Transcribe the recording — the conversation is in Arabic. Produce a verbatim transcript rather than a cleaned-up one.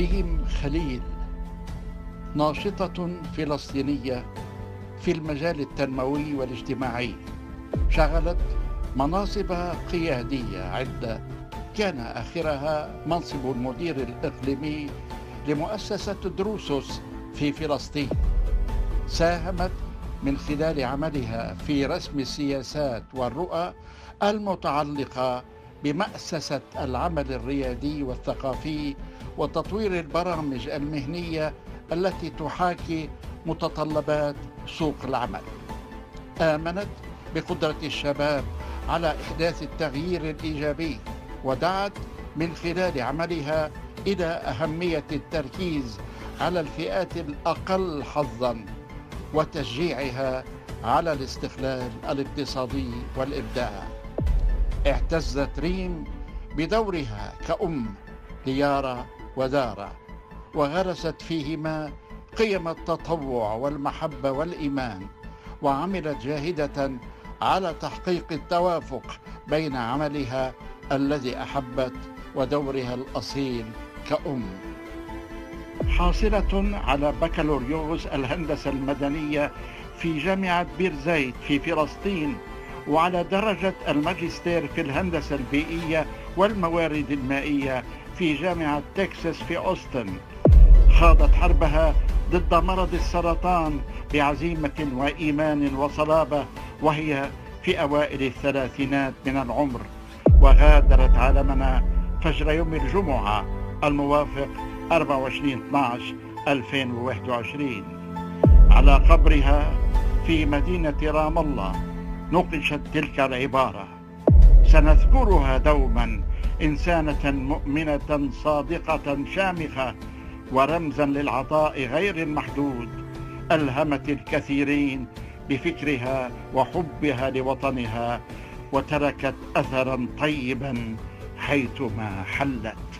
ريم خليل ناشطة فلسطينية في المجال التنموي والاجتماعي، شغلت مناصب قيادية عدة، كان آخرها منصب المدير الإقليمي لمؤسسة دروسوس في فلسطين. ساهمت من خلال عملها في رسم السياسات والرؤى المتعلقة بمأسسة العمل الريادي والثقافي وتطوير البرامج المهنية التي تحاكي متطلبات سوق العمل. آمنت بقدرة الشباب على إحداث التغيير الإيجابي، ودعت من خلال عملها إلى أهمية التركيز على الفئات الأقل حظاً وتشجيعها على الاستقلال الاقتصادي والإبداع. اعتزت ريم بدورها كأم ليارا ودارا، وغرست فيهما قيم التطوع والمحبة والإيمان، وعملت جاهدة على تحقيق التوافق بين عملها الذي أحبت ودورها الأصيل كأم. حاصلة على بكالوريوس الهندسة المدنية في جامعة بير زيت في فلسطين، وعلى درجة الماجستير في الهندسة البيئية والموارد المائية في جامعة تكساس في أوستن، خاضت حربها ضد مرض السرطان بعزيمة وإيمان وصلابة وهي في أوائل الثلاثينات من العمر، وغادرت عالمنا فجر يوم الجمعة الموافق أربعة وعشرين اثناشر ألفين وواحد وعشرين. على قبرها في مدينة رام الله نقشت تلك العبارة: سنذكرها دوما إنسانة مؤمنة صادقة شامخة ورمزا للعطاء غير المحدود، ألهمت الكثيرين بفكرها وحبها لوطنها، وتركت أثرا طيبا حيثما حلت.